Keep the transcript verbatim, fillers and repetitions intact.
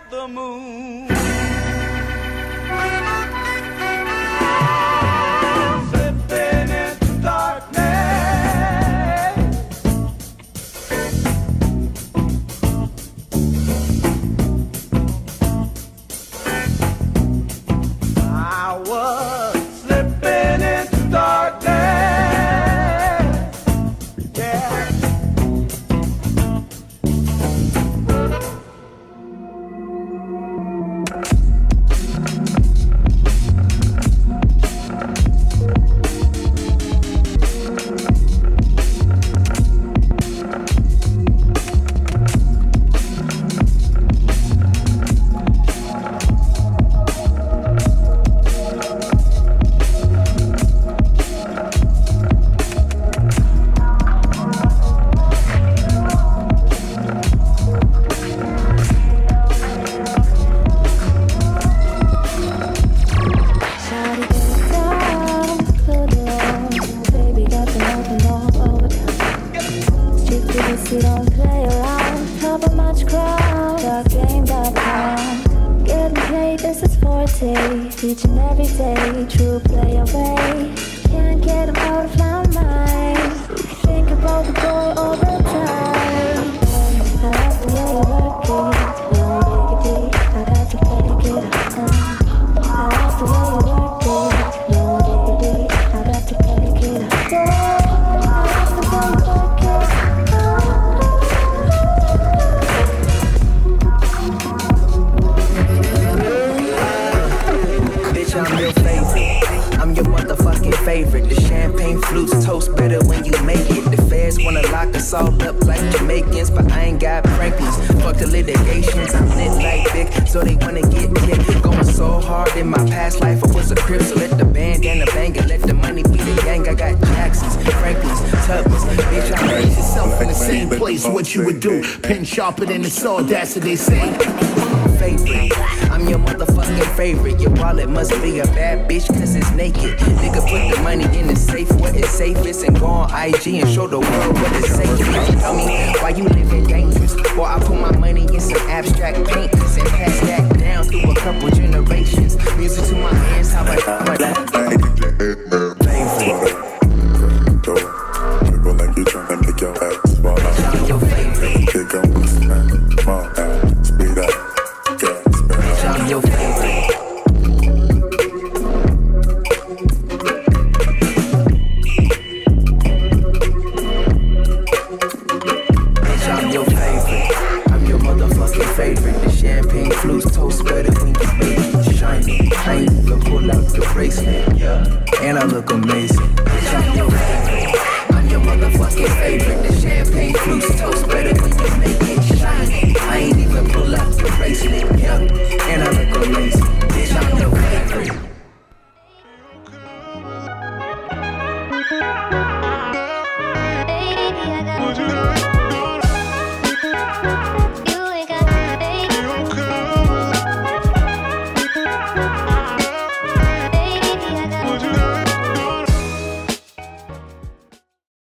the moon. Slipping into darkness. I was slipping into darkness. Yeah. Each and every day, true play away. Can't get him out of my mind. Think about the boy all the time. I love the way you work it, no diggity. I got to take it out. I love the way you work it, no diggity. I got to take it out. I love the way you work it. Bitch, I'm your favorite. I'm your motherfucking favorite. The champagne flutes toast better when you make it. The feds wanna lock us all up like Jamaicans, but I ain't got prankies. Fuck the litigations, I'm lit like Vic, so they wanna get hit. Going so hard in my past life, I was a crip, so let the band and the bang and let the money be the gang. I got Jacksons, Franklins, Tubmans, bitch, I'm raise yourself in the same place, what you would do. Pen sharper than the sword, that's what they say. Favorite. I'm your motherfucking favorite. Your wallet must be a bad bitch cause it's naked. Nigga put the money in the safe where it's safest and go on I G and show the world what it's safe is. Tell me why you living dangerous. Boy, I put my money